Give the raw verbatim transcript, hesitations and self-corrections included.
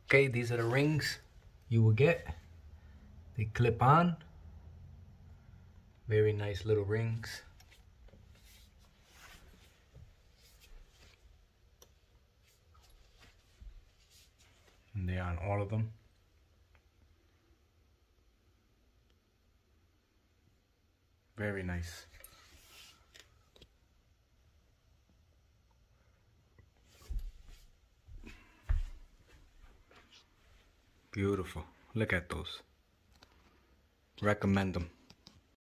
Okay, these are the rings you will get. They clip on. Very nice little rings. And they're on all of them. Very nice. Beautiful. Look at those. Recommend them.